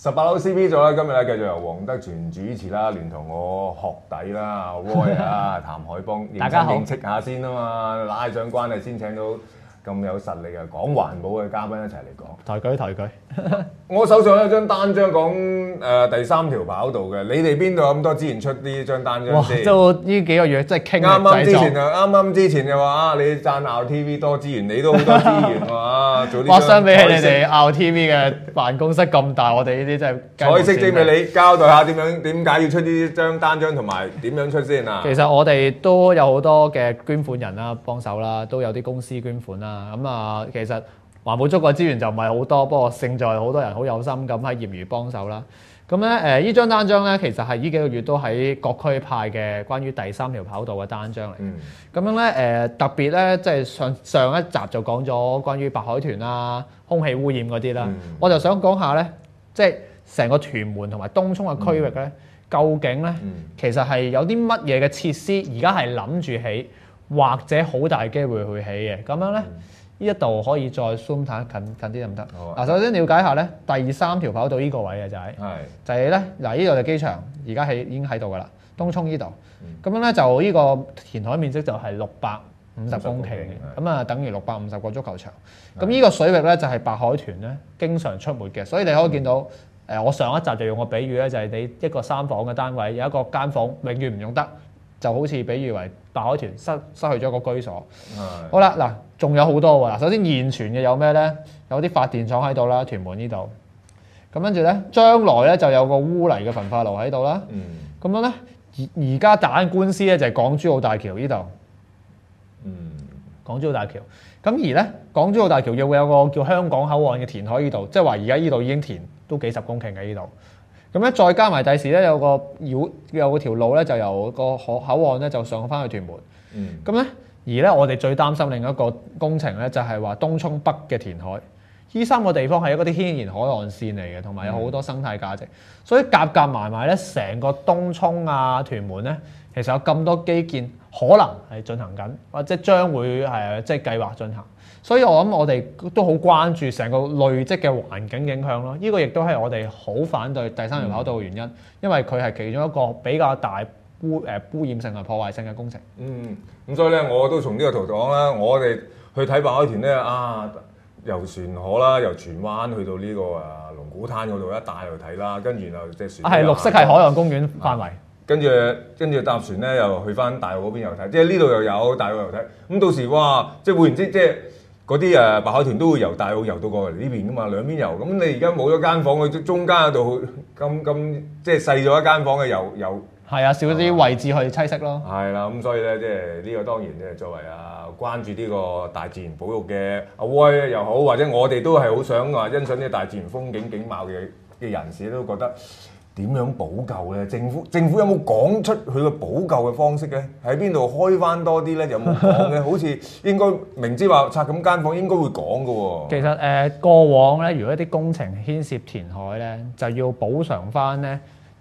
18樓 CP 座咧，今日咧繼續由黃德全主持啦，聯同我學弟啦，阿 Roy 啊，譚海邦， 大家好認識下先啊嘛，拉上關係先請到咁有實力嘅講環保嘅嘉賓一齊嚟講。 抬舉。 我手上有張單張講第3條跑道嘅，你哋邊度有咁多資源出呢張單張先？ 都呢幾個月即係傾啱之前就話啊，你讚 RTV 多資源，你都好多資源喎做啲。 相比起你哋 RTV 嘅辦公室咁大，我哋呢啲真係彩色證俾你交代下點解要出呢張單張同埋點樣出先啊？ 其實我哋都有好多嘅捐款人啦，幫手啦，都有啲公司捐款啦。咁啊，其實環保觸嘅資源就唔係好多，不過勝在好多人好有心咁喺業餘幫手啦。咁咧呢張單張咧，其實係呢幾個月都喺各區派嘅關於第3條跑道嘅單張嚟。咁樣咧特別咧，即係上一集就講咗關於白海豚啦、空氣污染嗰啲啦。我就想講下咧，即係成個屯門同埋東涌嘅區域咧，究竟咧其實係有啲乜嘢嘅設施而家係諗住起，或者好大機會去起嘅。咁樣咧。呢一度可以再 zoom 睇近啲得唔得？嗱，首先了解下咧，第3條跑道呢個位嘅就係咧，嗱呢度就機場，而家已經喺度噶啦，東涌呢度。咁樣咧就呢個填海面積就係650公頃嘅，咁啊等於650個足球場。咁呢個水域咧就係白海豚咧經常出沒嘅，所以你可以見到我上一集就用個比喻咧，就係你一個3房嘅單位有一個間房永遠唔用得，就好似比喻為白海豚失去咗個居所。好啦，嗱，仲有好多喎。嗱，首先現存嘅有咩咧？有啲發電廠喺度啦，屯門呢度。咁跟住咧，將來咧就有個污泥嘅焚化爐喺度啦。咁樣咧，而家打緊官司咧就係港珠澳大橋呢度。港珠澳大橋。咁而咧，港珠澳大橋又會有個叫香港口岸嘅填海呢度，即係話而家呢度已經填都幾十公頃嘅呢度。咁咧再加埋第時咧有個條路咧就由個口岸咧就上翻去屯門。咁咧而咧我哋最擔心另一個工程咧就係話東涌北嘅填海。呢3個地方係一啲天然海岸線嚟嘅，同埋有好多生態價值。所以夾埋咧，成個東涌啊、屯門咧，其實有咁多基建可能係進行緊，或者將會即係計劃進行。所以我諗我哋都好關注成個累積嘅環境影響咯。呢個亦都係我哋好反對第3條跑道嘅原因，因為佢係其中一個比較大污染性同破壞性嘅工程。 咁所以咧，我都從呢個圖講啦，我哋去睇白海豚咧由船河啦，由荃灣去到呢個龍鼓灘嗰度一帶去睇啦，跟住然後隻船係綠色係海岸公園範圍。 跟住搭船咧又去翻大澳嗰邊又睇，即係呢度又有大澳又睇。咁到時哇，即係換言之，即係嗰啲白海豚都會由大澳游到過嚟呢邊噶嘛，兩邊游。咁你而家冇咗間房，佢中間嗰度咁即係細咗一間房嘅游。 係啊，少啲位置去棲息咯。 係啦，咁所以咧，即係呢個當然即係作為關注呢個大自然保育嘅阿威又好，或者我哋都係好想話欣賞呢個大自然風景景貌嘅人士都覺得點樣補救咧？政府有冇講出佢嘅補救嘅方式咧？喺邊度開翻多啲咧？有冇講嘅？好似應該明知話拆咁間房應該會講嘅喎。 其實過往咧，如果一啲工程牽涉填海咧，就要補償翻咧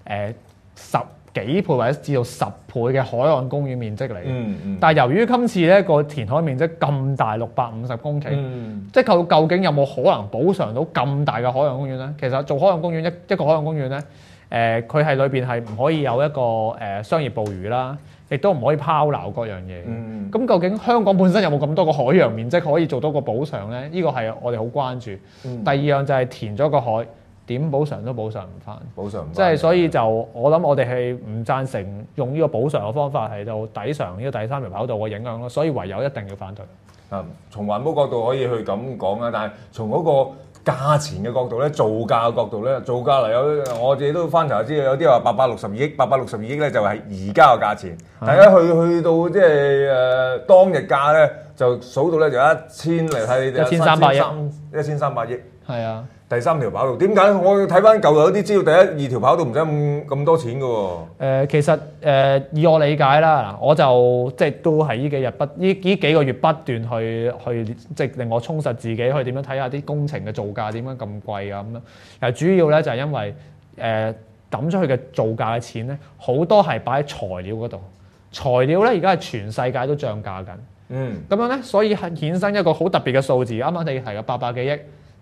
10幾倍或者至到10倍嘅海岸公園面積嚟嘅。但係由於今次咧個填海面積咁大650公頃，即係究竟有冇可能補償到咁大嘅海岸公園咧？其實做海岸公園一個海岸公園咧，佢係裏邊係唔可以有一個商業捕魚啦，亦都唔可以拋錨各樣嘢。咁究竟香港本身有冇咁多個海洋面積可以做到個補償咧？呢個係我哋好關注。第二樣就係填咗個海。點補償都補償唔翻，即係所以就我諗我哋係唔贊成用呢個補償嘅方法係到抵償呢個第3條跑道嘅影響咯，所以唯有一定要反對。 從環保角度可以去咁講啦，但係從嗰個價錢嘅角度咧，造價嘅角度咧，造價嚟我自己都翻查知道有啲話862億咧就係而家嘅價錢，大家去到即係當日價咧就數到咧就1000嚟睇 1300億 ，1300億。 係啊。 第3條跑道點解我睇翻舊有啲資料，第1、2條跑道唔使咁多錢嘅喎？ 其實以我理解啦，我就即係都係呢幾個月不斷去即係令我充實自己，去點樣睇下啲工程嘅造價點解咁貴啊咁樣。其實主要咧就係因為抌出去嘅造價嘅錢咧，好多係擺喺材料嗰度。材料咧而家係全世界都漲價緊。咁樣咧，所以係衍生一個好特別嘅數字。啱啱你提嘅800幾億。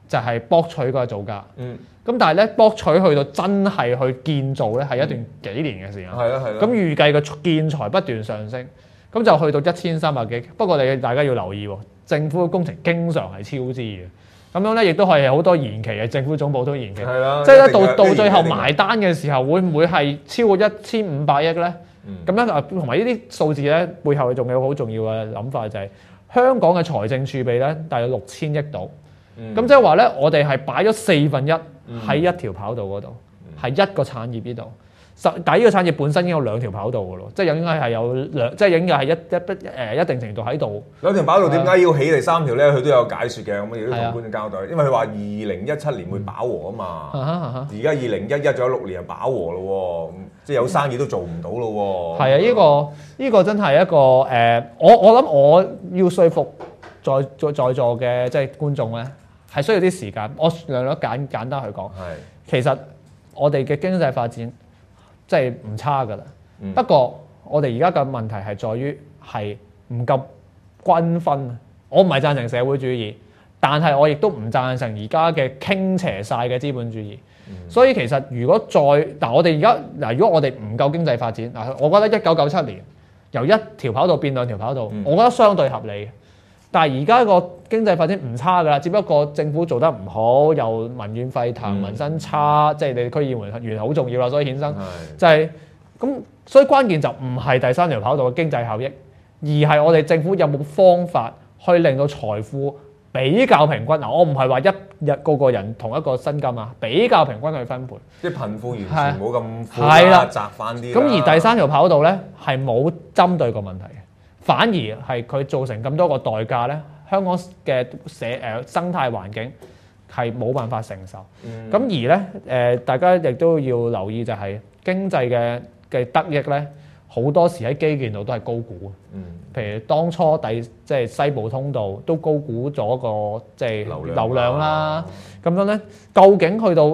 就係博取個造價。 嗯， 咁但係咧博取去到真係去建造咧係一段幾年嘅時間。 係啦係啦。 咁預計個建材不斷上升，咁就去到1300幾。不過大家要留意喎，政府嘅工程經常係超支嘅。咁樣咧亦都係好多延期嘅，政府總部都延期。 係啦。 即係咧到最後埋單嘅時候，會唔會係超過1500億咧？咁樣同埋呢啲數字咧，背後仲有好重要嘅諗法就係、香港嘅財政儲備咧，大約6000億度。咁即係話咧，我哋係擺咗1/4喺一條跑道嗰度，係一個產業呢度。但係呢個產業本身已經有2條跑道嘅咯，即係應該係有即係應該係一定程度喺度。 2條跑道點解要起第3條咧？佢都有解説嘅，咁亦都同觀眾交代。因為佢話2017年會飽和啊嘛，而家2011仲有6年就飽和咯喎，即係有生意都做唔到咯喎。 係啊，呢個真係一個我諗我要說服在座嘅即係觀眾咧，係需要啲時間。我略簡單去講，其實我哋嘅經濟發展即係唔差㗎啦。不過我哋而家嘅問題係在於係唔夠均分。我唔係贊成社會主義，但係我亦都唔贊成而家嘅傾斜晒嘅資本主義。所以其實如果我哋而家如果我哋唔夠經濟發展我覺得1997年由1條跑道變2條跑道，我覺得相對合理。但係而家個經濟發展唔差㗎啦，只不過政府做得唔好，又民怨沸騰，民生差，即係你區議員好重要啦，所以衍生就係咁。所以關鍵就唔係第3條跑道嘅經濟效益，而係我哋政府有冇方法去令到財富比較平均。我唔係話個人同一個薪金啊，比較平均去分配， 即係貧富完全冇咁闊啦，窄翻啲。 咁而第3條跑道咧係冇針對個問題。反而係佢造成咁多個代價咧，香港嘅生態環境係冇辦法承受。咁而咧大家亦都要留意就係經濟嘅得益咧，好多時喺基建度都係高估。譬如當初即係西部通道都高估咗個即係流量啦。咁樣咧，究竟去到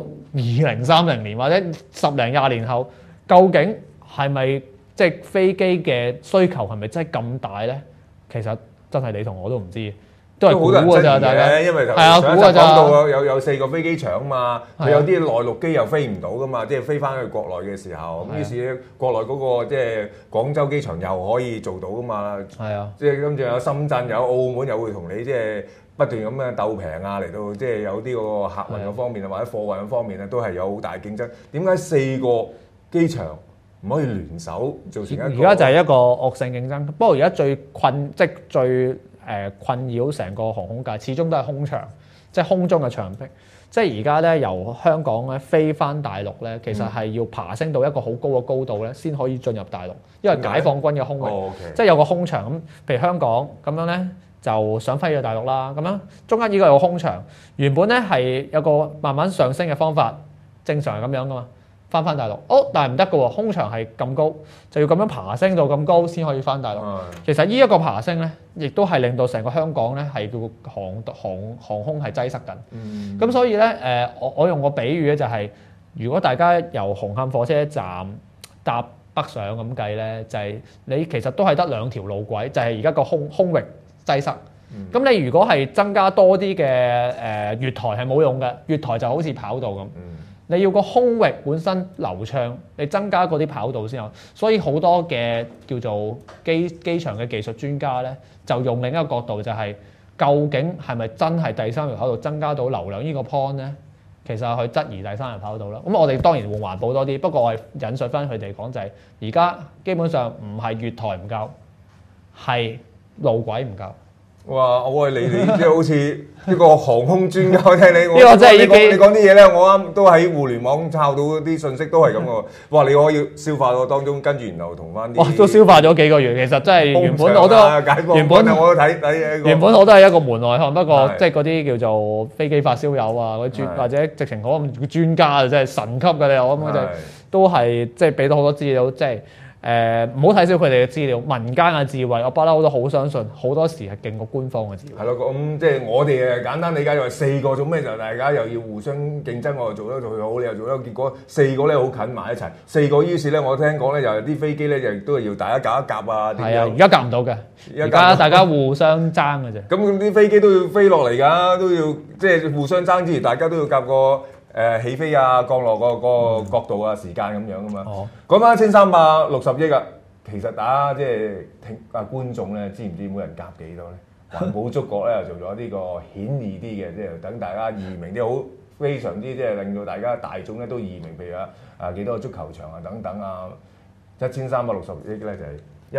2030年或者10零20年後，究竟係咪？即係飛機嘅需求係咪真係咁大咧？其實真係你同我都唔知，都係估㗎咋，大家。 因為頭先上一集講到有4個飛機場啊嘛，佢有啲內陸機又飛唔到噶嘛，即係飛翻去國內嘅時候，咁於是咧國內嗰個即係廣州機場又可以做到噶嘛。係啊，即係跟住有深圳有澳門又會同你即係不斷咁樣鬥平啊，嚟到即係有啲個客運嘅方面啊，或者貨運嘅方面咧，都係有好大競爭。點解4個機場唔可以聯手做成一個？ 而家就係一個惡性競爭。不過而家最困擾成個航空界，始終都係空場，即係空中嘅牆壁。即係而家咧由香港咧飛翻大陸咧，其實係要爬升到一個好高嘅高度咧，先可以進入大陸。因為解放軍嘅空域，即係有個空場咁。譬如香港咁樣咧，就想飛去大陸啦。咁樣中間依個有個空場，原本咧係有個慢慢上升嘅方法，正常係咁樣噶嘛。翻大陸，但係唔得嘅喎，空場係咁高，就要咁樣爬升到咁高先可以翻大陸。其實呢一個爬升咧，亦都係令到成個香港咧係叫航空係擠塞緊。咁所以咧我用個比喻咧就係、如果大家由紅磡火車站搭北上咁計咧，就係、你其實都係得2條路軌，就係而家個空域擠塞。咁你如果係增加多啲嘅月台係冇用嘅，月台就好似跑道咁。你要個空域本身流暢，你增加嗰啲跑道先有。所以好多嘅叫做機場嘅技術專家咧，就用另一個角度就係、究竟係咪真係第3條跑道增加到流量呢個 point 咧？其實係去質疑第3條跑道啦。咁我哋當然會環保多啲，不過我係引述翻佢哋講就係，而家基本上唔係月台唔夠，係路軌唔夠。 哇！我你即係好似一個航空專家，聽你呢個真係你講啲嘢咧，我啱都喺互聯網抄到啲信息都係咁喎。哇！你可以消化到當中，跟住然後同翻啲， 都消化咗幾個月。其實真係原本我都係一個門外漢，不過即係嗰啲叫做飛機發燒友啊，或者直情講專家啊，即係神級嘅你我諗佢哋都係即係俾到好多資料，即係唔好睇少佢哋嘅資料，民間嘅智慧，我不嬲都好相信，好多時係勁過官方嘅智慧。 係咯，咁即係我哋簡單理解就係4個做咩就大家又要互相競爭，我又做得最好，你又做得，結果4個咧好近埋一齊。4個於是咧，我聽講咧就係啲飛機咧就都係要大家夾一夾啊。 係啊，而家夾唔到嘅，而家大家互相爭嘅啫。 咁啲飛機都要飛落嚟㗎，都要即係互相爭之餘，大家都要夾個起飛啊、降落個角度啊、時間咁樣㗎嘛。講翻1360億啊！其實大家即係觀眾咧，知唔知每人夾幾多咧？環保觸覺咧又做咗呢個顯易啲嘅，即係等大家易明啲，好非常之即係令到大家大眾咧都易明，譬如幾多個足球場啊等等啊，1360億咧就係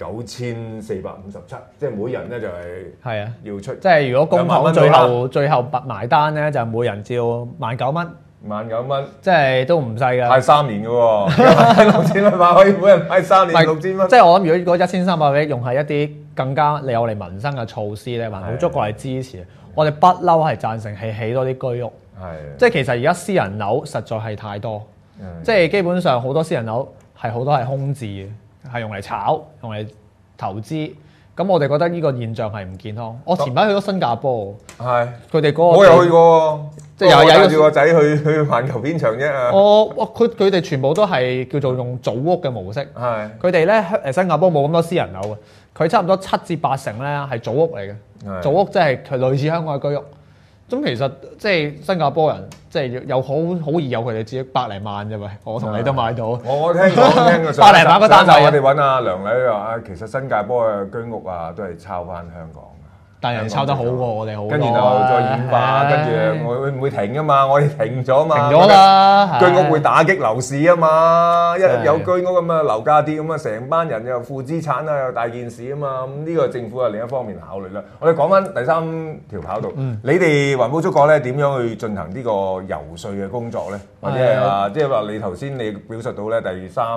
19457，即係每人咧就係要出。 即係如果公帑最後埋單咧，就每人照19000蚊。 19000蚊， 即係都唔細㗎。 派3年嘅喎，16000蚊可以每人派3年6000蚊。 即係我諗，如果1300億用喺一啲更加有利民生嘅措施咧，環保觸覺係支持。我哋不嬲係贊成起多啲居屋。即係其實而家私人樓實在係太多，即係基本上好多私人樓係好多係空置嘅，係用嚟炒、用嚟投資。咁我哋覺得呢個現象係唔健康。我前排去咗新加坡，佢哋嗰個我又去過， 即係又帶住個仔去環球片場啫。 佢哋全部都係叫做用組屋嘅模式。佢哋咧新加坡冇咁多私人樓嘅，佢差唔多7至8成咧係組屋嚟嘅。組屋即係類似香港嘅居屋。咁其實即係新加坡人，即係有好易有佢哋自己100零萬啫喂，我同你都買到。 我聽過 100零萬個單位。 我哋揾阿梁禮話其實新加坡嘅居屋啊，都係抄翻香港。 但係人抄得好過我哋好多。 跟住就再演化，跟住我會唔會停啊嘛？我哋停咗嘛。 停咗啦。 居屋會打擊樓市啊嘛，一有居屋咁啊樓價跌咁啊，成班人又負資產啊，又大件事啊嘛。咁呢個政府係另一方面考慮啦。我哋講翻第3條跑道，你哋環保觸覺咧點樣去進行呢個遊說嘅工作咧？或者係話即係話你頭先你表述到咧第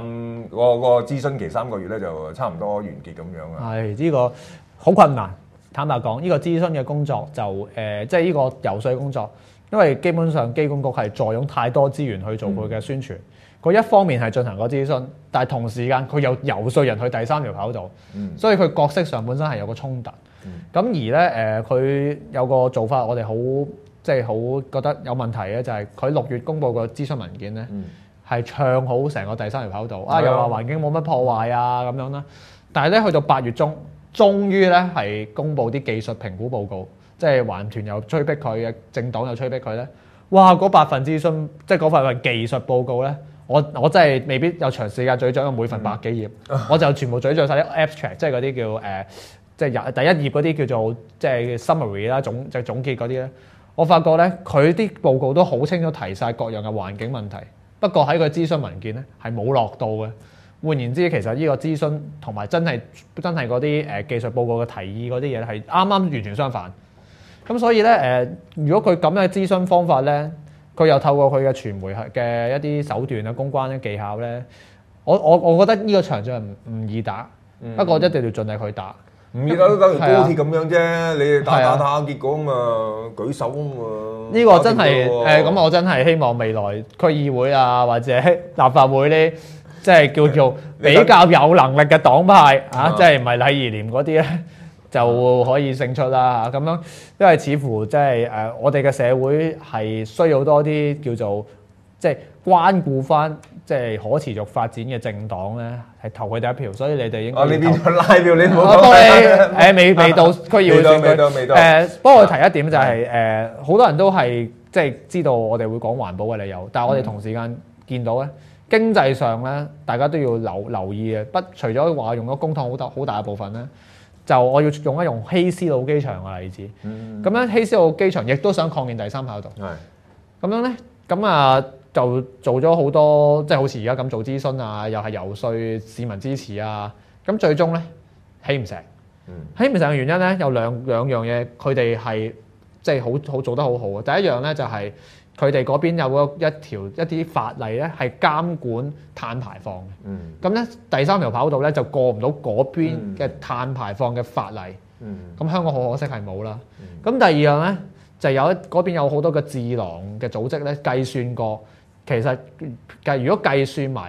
3個諮詢期3個月咧就差唔多完結咁樣啊？ 係呢個好困難。坦白講，呢個諮詢嘅工作就即係呢個遊說工作，因為基本上機管局係坐擁太多資源去做佢嘅宣傳。佢一方面係進行個諮詢，但係同時間佢又遊說人去第3條跑道，所以佢角色上本身係有個衝突。咁而咧佢有個做法，我哋好即係好覺得有問題嘅，就係佢6月公佈個諮詢文件咧，係唱好成個第3條跑道啊，又話環境冇乜破壞啊咁樣啦。但係咧去到8月中，終於咧係公布啲技術評估報告，即係環團又催逼佢嘅，政黨又催逼佢咧。哇！嗰8份諮詢，即係嗰份技術報告咧，我真係未必有長時間咀嚼，每份100幾頁，我就全部咀嚼晒啲 abstract，即係嗰啲叫即係第1頁嗰啲叫做即係 summary 啦，總結嗰啲咧。我發覺咧，佢啲報告都好清楚提晒各樣嘅環境問題，不過喺個諮詢文件咧係冇落到嘅。換言之，其實呢個諮詢同埋真係嗰啲技術報告嘅提議嗰啲嘢係啱啱完全相反。咁所以咧如果佢咁嘅諮詢方法咧，佢又透過佢嘅傳媒嘅一啲手段啊、公關嘅技巧咧，我覺得呢個場仗唔易打，不過一定要盡力去打。 唔易打都等於高鐵咁樣啫，你打結果咁啊舉手咁啊。 呢個真係咁我真係希望未來區議會啊或者立法會呢。即係叫做比較有能力嘅黨派即係唔係禮儀廉嗰啲咧，就可以勝出啦咁樣。因為似乎即係我哋嘅社會係需要多啲叫做即係關顧翻即係可持續發展嘅政黨咧，係投佢第一票。所以你哋應該你變咗拉票，你唔好講未到區議會選舉。不過我提一點就係好多人都係即係知道我哋會講環保嘅理由，但係我哋同時間見到咧。經濟上咧，大家都要留意嘅。除咗話用咗公帑好大嘅部分咧，就我要用希斯路機場嘅例子。咁樣希斯路機場亦都想擴建第3跑道。咁樣咧，就做咗好多，即係好似而家咁做諮詢啊，又係游說市民支持啊。咁最終咧起唔成。起唔成嘅原因咧有兩樣嘢，佢哋係即係好做得好好嘅。第一樣咧就係。佢哋嗰邊有一啲法例咧，係監管碳排放嘅。咁咧第3條跑道咧就過唔到嗰邊嘅碳排放嘅法例。咁香港好可惜係冇啦。咁第2樣咧就嗰邊有好多嘅智囊嘅組織咧計算過，其實如果計算埋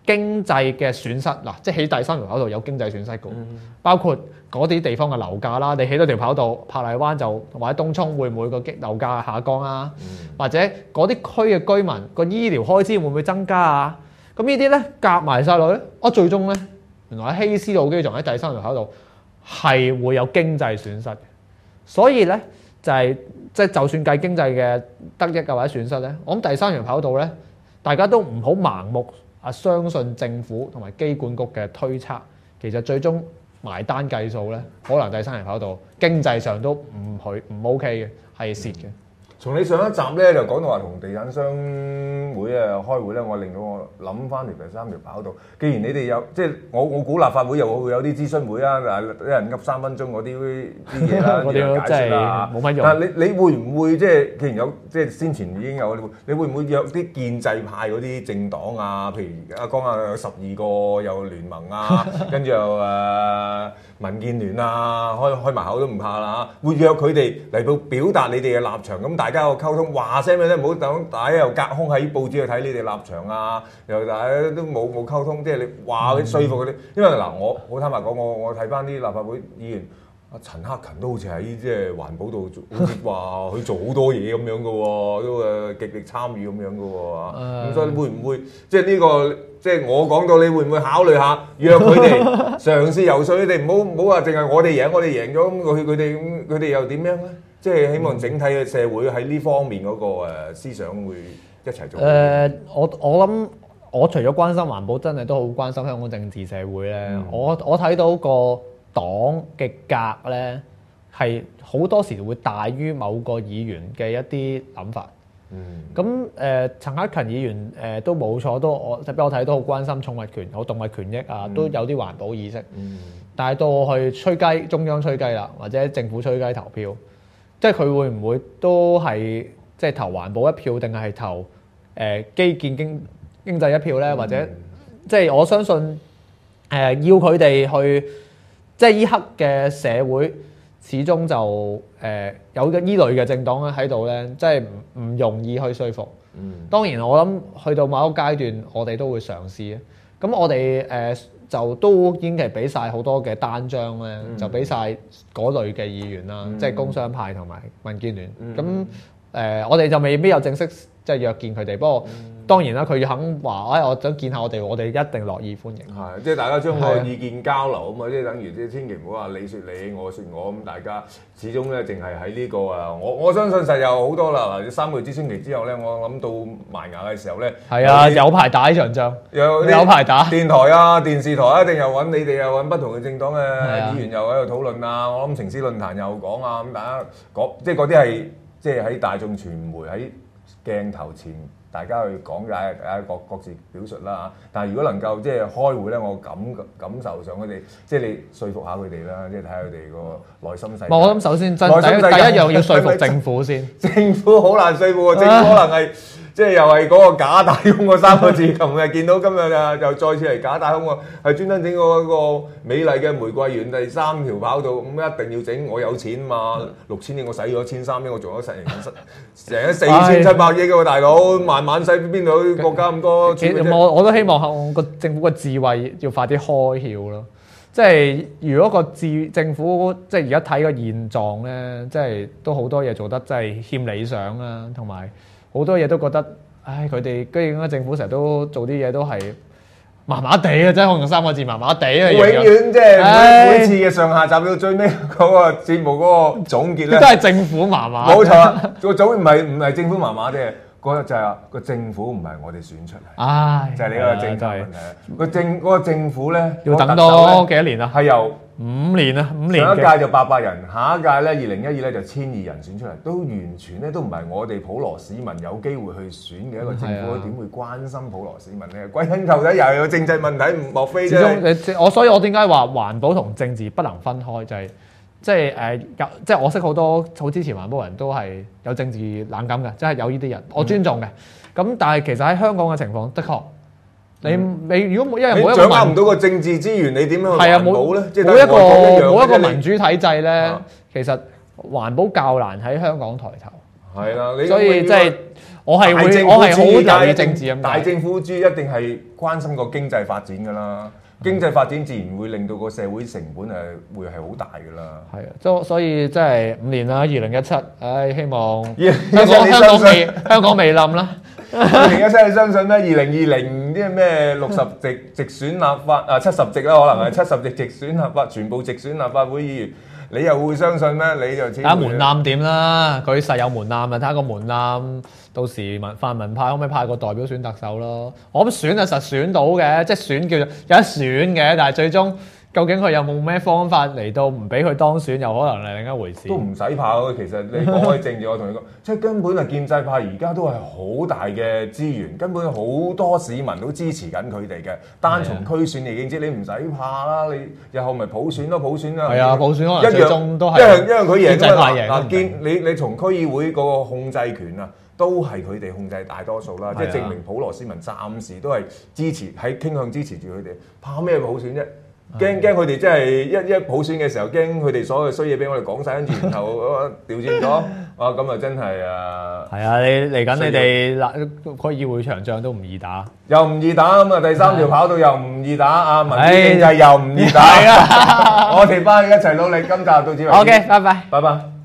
經濟嘅損失嗱，即係起第三條跑道有經濟損失嘅，包括嗰啲地方嘅樓價啦。你起多條跑道，珀麗灣就或者東涌會唔會個樓價下降啊？或者嗰啲區嘅居民個醫療開支會唔會增加啊？咁呢啲咧夾埋晒落咧，最終咧原來喺希斯路機場喺第三條跑道係會有經濟損失嘅。所以咧就係即係就算計經濟嘅得益或者損失咧，我諗第三條跑道咧，大家都唔好盲目相信政府同埋機管局嘅推測，其實最終埋單計數咧，可能第三條跑道經濟上都唔 OK 嘅，係蝕嘅。 從你上一集咧就講到話同地產商會開會咧，我令到我諗翻條第三條跑道。既然你哋有即係我估立法會又會有啲諮詢會啊，一人噏3分鐘嗰啲嘢啦， 嗰啲真係冇乜用。 但係你會唔會即係既然有即係先前已經有，你會唔會約啲建制派嗰啲政黨啊？譬如阿講下有12個有聯盟啊，跟住又民建聯啊，開埋口都唔怕啦嚇，會約佢哋嚟到表達你哋嘅立場，咁大家個溝通話聲咩咧？唔好等大家又隔空喺報紙去睇你哋立場啊，又大家都冇溝通，即係你話佢說服嗰啲。因為嗱，我好坦白講，我睇翻啲立法會議員。陳克勤都好似喺即係環保度，好似話佢做好多嘢咁樣嘅喎，都極力參與咁樣嘅喎。咁所以會唔會即係呢個即係我講到，你會唔會考慮下約佢哋嘗試游說佢哋？唔好話淨係我哋贏咗咁佢哋又點樣咧？即係希望整體嘅社會喺呢方面嗰個思想會一齊做。 我諗我除咗關心環保，真係都好關心香港政治社會咧。我睇到個黨嘅格咧係好多時會大於某個議員嘅一啲諗法。咁陳克勤議員都冇錯，我睇都好關心寵物權、動物權益啊，都有啲環保意識。但係到去吹雞，中央吹雞啦，或者政府吹雞投票，即係佢會唔會都係即係投環保一票，定係投基建經濟一票咧？或者即係我相信要佢哋去。即係依刻嘅社會，始終就有依類嘅政黨喺度咧，即係唔容易去說服。當然我諗去到某一個階段，我哋都會嘗試啊。咁我哋就都已經係俾晒好多嘅單張咧，就俾晒嗰類嘅議員啦，即係工商派同埋民建聯。咁我哋就未必有正式即係約見佢哋，不過當然啦，佢肯話，我想見下我哋一定樂意歡迎。 係，即係大家將個意見交流啊嘛，即係等於即係千祈唔好話你説你，我説我咁，大家始終咧淨係喺呢個我相信實有好多啦。嗱，3個月諮詢期之後咧，我諗到埋牙嘅時候咧， 係啊，有排打呢場仗，有排打。電台啊、電視台一定又揾你哋，又揾不同嘅政黨嘅議員又喺度討論啊。我諗城市論壇又講啊，咁大家講，即係嗰啲係即係喺大眾傳媒喺鏡頭前。大家去講解，大家各自表述啦。但係如果能夠即係開會咧，我感受上佢哋，即係你說服下佢哋啦，即係睇下佢哋個內心世界。我諗首先第一樣要說服政府先。政府好難說服喎，政府可能係即係又係嗰個假大空嗰3個字。琴日見到今日又再次嚟假大空喎，係專登整嗰個美麗嘅玫瑰園第3條跑道，咁一定要整。我有錢嘛，6000億我使咗1300億，我做咗成4700億嘅喎，大佬慢使邊度國家咁多錢？我都希望個政府個智慧要快啲開竅咯。即係如果個政府即係而家睇個現狀咧，即係都好多嘢做得真係欠理想啦，同埋好多嘢都覺得，佢哋居然政府成日都做啲嘢都係麻麻地啊！真係我用3個字麻麻地啊！永遠即係每次嘅上下集到最尾嗰個節目嗰個總結咧，都係政府麻麻。冇錯，個總唔係政府麻麻啫。嗰就係個政府唔係我哋選出嚟，就係你個政策問題。嗰個政府咧要等多幾多年啊？係由5年啊，5年。上一屆就800人，下一屆咧2012咧就1200人選出嚟，都完全咧都唔係我哋普羅市民有機會去選嘅一個政府，點會關心普羅市民咧？歸根究底又有政制問題，莫非啫？所以我點解話環保同政治不能分開，就係。即係我識好多好支持環保人都係有政治冷感嘅，即係有呢啲人，我尊重嘅。咁但係其實喺香港嘅情況，的確你如果因為冇一個掌握唔到個政治資源，你點樣去環保咧？冇一個民主體制咧，其實環保較難喺香港抬頭。 係啦，你所以即係我係好留意政治咁解。 大政府主義一定係關心個經濟發展㗎啦。經濟發展自然會令到個社會成本會係好大㗎啦。 係啊，所以即係5年啦，2017，唉，希望香港未冧啦。 2017你相信咩？2020啲咩60席直選立法70席啦，可能係70席直選立法，全部直選立法會議員，你又會相信咩？你就睇下門檻點啦，佢實有門檻啊，睇下個門檻，到時泛民派可唔可以派個代表選特首咯？我諗選實選到嘅，即係選叫做有得選嘅，但係最終究竟佢有冇咩方法嚟到唔俾佢當選，又可能係另一回事。 都唔使怕嘅，其實你講開政治，我同你講，即係根本係建制派而家都係好大嘅資源，根本好多市民都支持緊佢哋嘅。單從區選你已經知，你唔使怕啦。你日後咪普選咯，普選啦。 係啊，普選可能最終都係因為佢贏建制派贏。 嗱，你從區議會嗰個控制權啊，都係佢哋控制大多數啦，即係證明普羅市民暫時都係傾向支持住佢哋，怕咩普選啫？驚佢哋真係一普選嘅時候，驚佢哋所有衰嘢俾我哋講晒，跟住然後調轉咗，咁啊真係係啊！你嚟緊你哋區議會場仗都唔易打， 又唔易打咁啊！第3條跑道又唔易打啊！民主經濟又唔易打，我哋班一齊努力，今集到此為止。 OK，拜拜， 拜拜。